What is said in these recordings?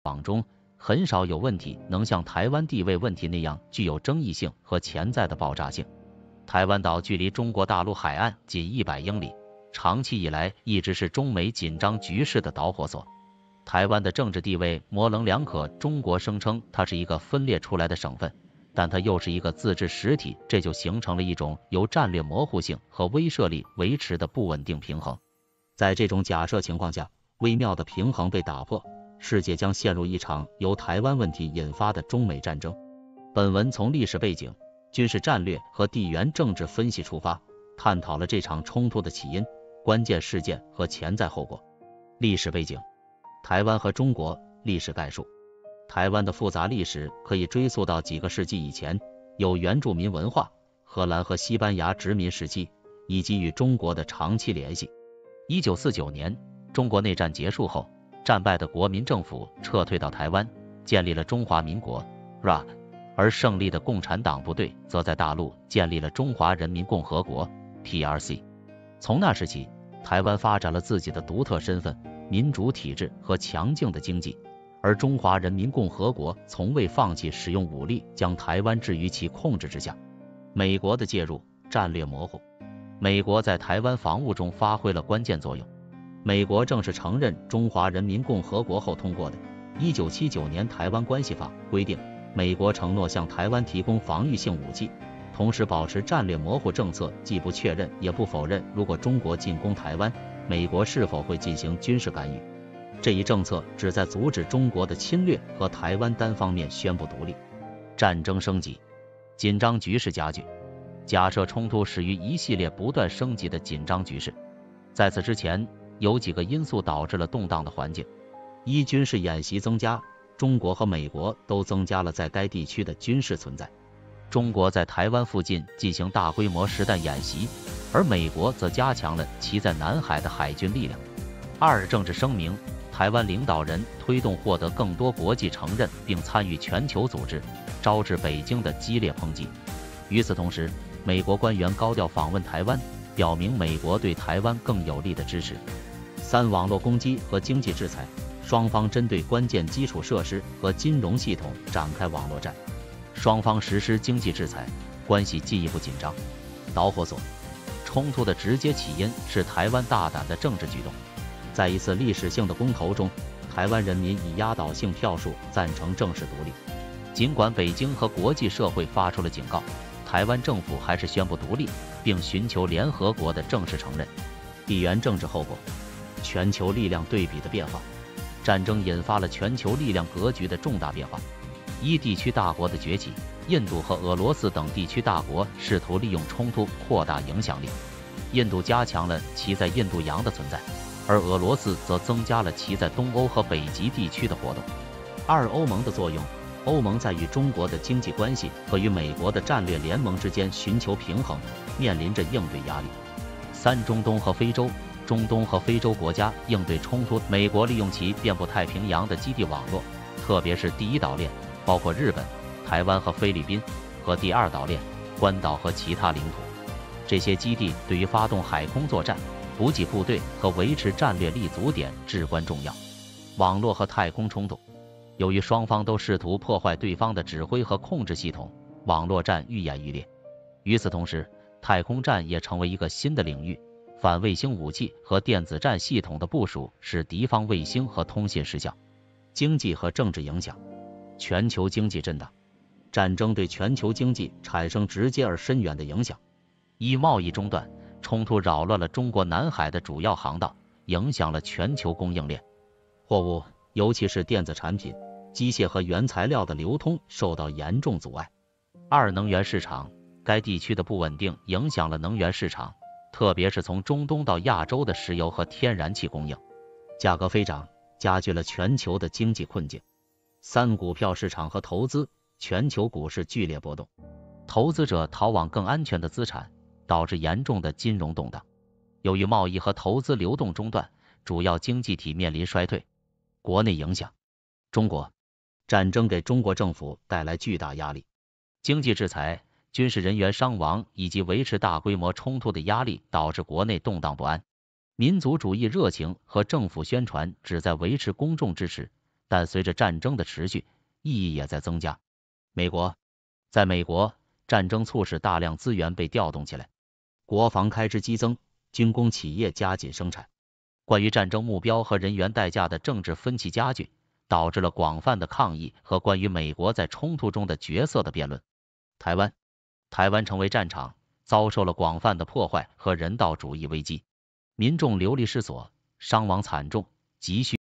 网中很少有问题能像台湾地位问题那样具有争议性和潜在的爆炸性。台湾岛距离中国大陆海岸仅100英里，长期以来一直是中美紧张局势的导火索。台湾的政治地位模棱两可，中国声称它是一个分裂出来的省份，但它又是一个自治实体，这就形成了一种由战略模糊性和威慑力维持的不稳定平衡。在这种假设情况下，微妙的平衡被打破，世界将陷入一场由台湾问题引发的中美战争。本文从历史背景、军事战略和地缘政治分析出发，探讨了这场冲突的起因、关键事件和潜在后果。历史背景：台湾和中国历史概述。台湾的复杂历史可以追溯到几个世纪以前，有原住民文化、荷兰和西班牙殖民时期，以及与中国的长期联系。1949年，中国内战结束后，战败的国民政府撤退到台湾，建立了中华民国 （ROC）， 而胜利的共产党部队则在大陆建立了中华人民共和国 （PRC）。从那时起，台湾发展了自己的独特身份、民主体制和强劲的经济，而中华人民共和国从未放弃使用武力将台湾置于其控制之下。美国的介入，战略模糊。美国在台湾防务中发挥了关键作用。美国正式承认中华人民共和国后通过的1979年台湾关系法规定，美国承诺向台湾提供防御性武器，同时保持战略模糊政策，既不确认也不否认如果中国进攻台湾，美国是否会进行军事干预。这一政策旨在阻止中国的侵略和台湾单方面宣布独立。战争升级，紧张局势加剧。假设冲突始于一系列不断升级的紧张局势。在此之前，有几个因素导致了动荡的环境：一、军事演习增加，中国和美国都增加了在该地区的军事存在。中国在台湾附近进行大规模实弹演习，而美国则加强了其在南海的海军力量。二、政治声明，台湾领导人推动获得更多国际承认并参与全球组织，招致北京的激烈抨击。与此同时，美国官员高调访问台湾，表明美国对台湾更有力的支持。三、网络攻击和经济制裁，双方针对关键基础设施和金融系统展开网络战，双方实施经济制裁，关系进一步紧张。导火索：冲突的直接起因是台湾大胆的政治举动。在一次历史性的公投中，台湾人民以压倒性票数赞成正式独立。尽管北京和国际社会发出了警告，台湾政府还是宣布独立，并寻求联合国的正式承认。地缘政治后果：全球力量对比的变化。战争引发了全球力量格局的重大变化。一、地区大国的崛起，印度和俄罗斯等地区大国试图利用冲突扩大影响力。印度加强了其在印度洋的存在，而俄罗斯则增加了其在东欧和北极地区的活动。二、欧盟的作用。欧盟在与中国的经济关系和与美国的战略联盟之间寻求平衡，面临着应对压力。三、中东和非洲。中东和非洲国家应对冲突，美国利用其遍布太平洋的基地网络，特别是第一岛链，包括日本、台湾和菲律宾，和第二岛链，关岛和其他领土。这些基地对于发动海空作战、补给部队和维持战略立足点至关重要。网络和太空冲突。由于双方都试图破坏对方的指挥和控制系统，网络战愈演愈烈。与此同时，太空战也成为一个新的领域。反卫星武器和电子战系统的部署使敌方卫星和通信失效。经济和政治影响。全球经济震荡。战争对全球经济产生直接而深远的影响。一、贸易中断。冲突扰乱了中国南海的主要航道，影响了全球供应链。货物，尤其是电子产品、机械和原材料的流通受到严重阻碍。二、能源市场。该地区的不稳定影响了能源市场，特别是从中东到亚洲的石油和天然气供应。价格飞涨，加剧了全球的经济困境。三、股票市场和投资。全球股市剧烈波动，投资者逃往更安全的资产，导致严重的金融动荡。由于贸易和投资流动中断，主要经济体面临衰退。国内影响。中国。战争给中国政府带来巨大压力。经济制裁、军事人员伤亡以及维持大规模冲突的压力导致国内动荡不安。民族主义热情和政府宣传旨在维持公众支持， 但随着战争的持续，意义也在增加。在美国，战争促使大量资源被调动起来，国防开支激增，军工企业加紧生产。关于战争目标和人员代价的政治分歧加剧，导致了广泛的抗议和关于美国在冲突中的角色的辩论。台湾成为战场，遭受了广泛的破坏和人道主义危机，民众流离失所，伤亡惨重，急需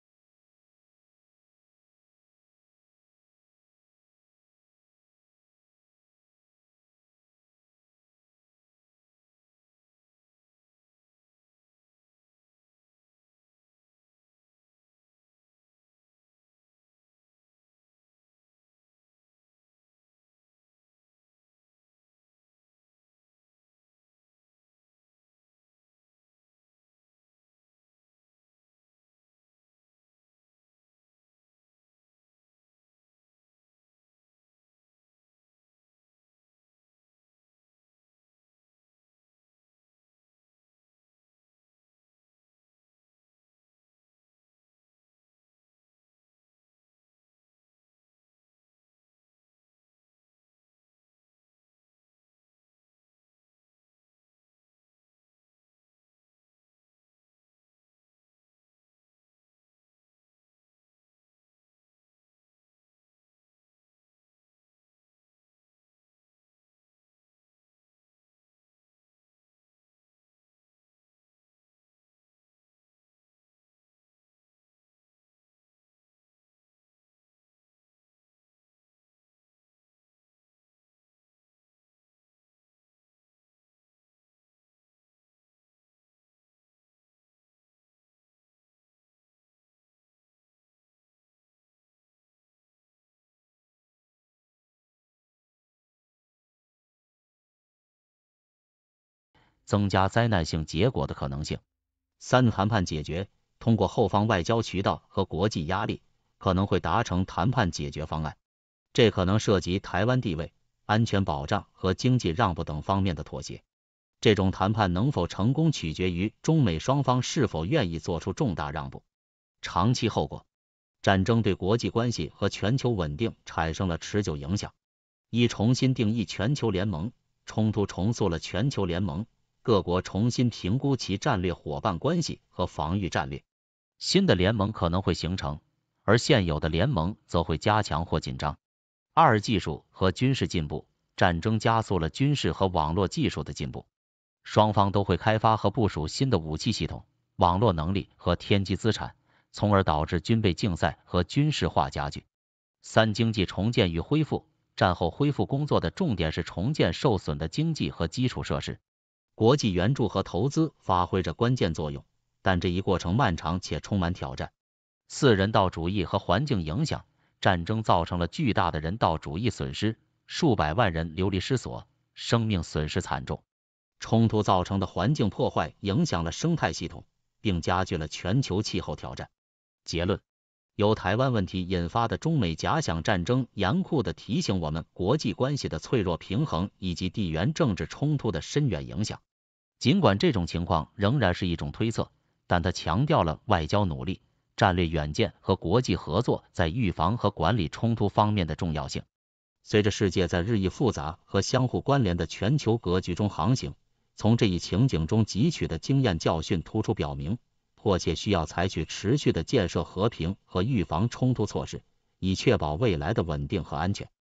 增加灾难性结果的可能性。谈判解决，通过后方外交渠道和国际压力，可能会达成谈判解决方案。这可能涉及台湾地位、安全保障和经济让步等方面的妥协。这种谈判能否成功，取决于中美双方是否愿意做出重大让步。长期后果，战争对国际关系和全球稳定产生了持久影响。重新定义全球联盟，冲突重塑了全球联盟，各国重新评估其战略伙伴关系和防御战略。新的联盟可能会形成，而现有的联盟则会加强或紧张。技术和军事进步，战争加速了军事和网络技术的进步，双方都会开发和部署新的武器系统、网络能力和天基资产，从而导致军备竞赛和军事化加剧。经济重建与恢复，战后恢复工作的重点是重建受损的经济和基础设施。国际援助和投资发挥着关键作用，但这一过程漫长且充满挑战。人道主义和环境影响，战争造成了巨大的人道主义损失，数百万人流离失所，生命损失惨重。冲突造成的环境破坏影响了生态系统，并加剧了全球气候挑战。结论：由台湾问题引发的中美假想战争严酷地提醒我们国际关系的脆弱平衡以及地缘政治冲突的深远影响。尽管这种情况仍然是一种推测，但它强调了外交努力、战略远见和国际合作在预防和管理冲突方面的重要性。随着世界在日益复杂和相互关联的全球格局中航行，从这一情景中汲取的经验教训突出表明，迫切需要采取持续的建设和平和预防冲突措施，以确保未来的稳定和安全。